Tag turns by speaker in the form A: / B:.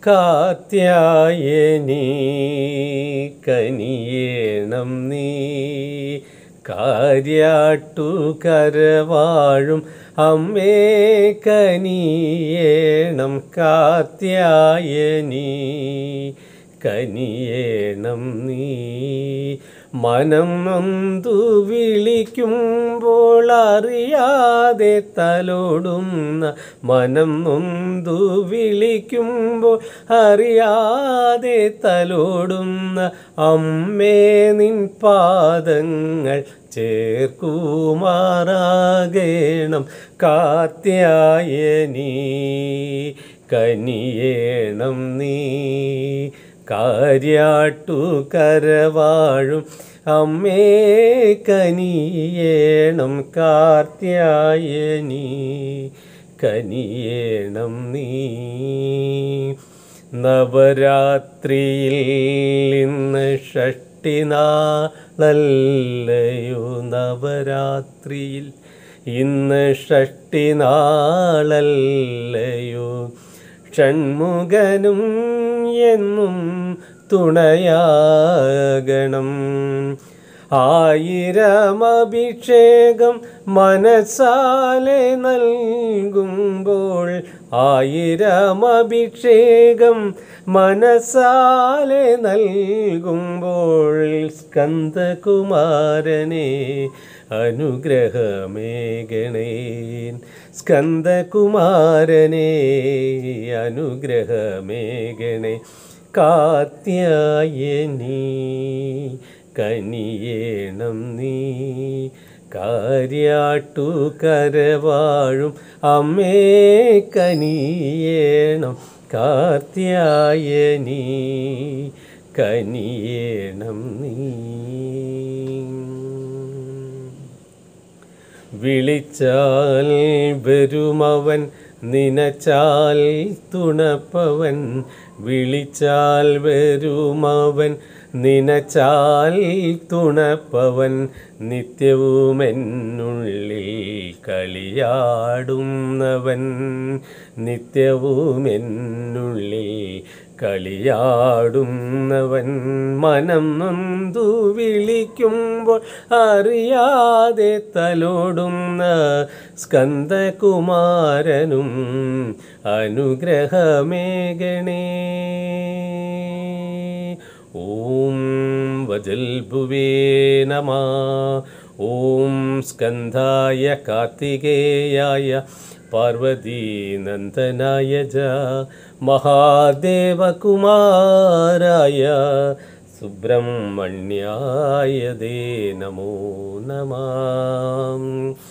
A: കാത്യായനി കനിയേണം നീ കാര്യാട്ടുകരവാഴും അമ്മേ കനിയേണം കാത്യായനി കനിയേണം നീ മനം നൊന്തു വിളിക്കുമ്പോൾ അറിയാതെ തലോടുന്ന മനം നൊന്തു വിളിക്കുമ്പോൾ അറിയാതെ തലോടുന്ന അമ്മേ നിൻ പാദങ്ങൾ ചേർക്കുമാറാകേണം കാത്യായനി കനിയേണം നീ കാര്യാട്ടുകരവാഴും അമ്മേ കനിയേണം കാർത്യായനി കനിയേണം നീ നവരാത്രിയിൽ ഇന്ന് ഷഷ്ടിനാളല്ലയോ നവരാത്രിയിൽ ഇന്ന് ഷഷ്ടിനാളല്ലയോ ഷൺമുഖനും എന്നും തുണയാകണം ആയിരമഭിഷേകം മനസ്സാലെ നൽകുമ്പോൾ ആയിരമഭിഷേകം മനസ്സാലെ നൽകുമ്പോൾ സ്കന്ദകുമാരനെ അനുഗ്രഹമേകണേ സ്കന്ദകുമാരനെ അനുഗ്രഹമേകണേ കാത്യായനി കനിയേണം നീ കാര്യാട്ടുകരവാഴും അമ്മേ കനിയേണം കാത്യായനി കനിയേണം നീ വിളിച്ചാൽ വരുമവൻ നിനച്ചാൽ തുണപ്പവൻ വിളിച്ചാൽ വരുമവൻ നിനച്ചാൽ തുണപ്പവൻ നിത്യവും എന്നുള്ളിൽ കളിയാടുന്നവൻ നിത്യവും എന്നുള്ളിൽ കളിയാടുന്നവൻ മനം നൊന്തു വിളിക്കുമ്പോൾ അറിയാതെ തലോടുന്ന സ്കന്ദകുമാരനും അനുഗ്രഹമേകണേ ഓം വജൽഭുവേ നമഃ ഓം സ്കന്ധായ കാർത്തികേയായ പാർവതീനന്ദനായ ച മഹാദേവകുമാരായ സുബ്രഹ്മണ്യായ നമോ നമഃ.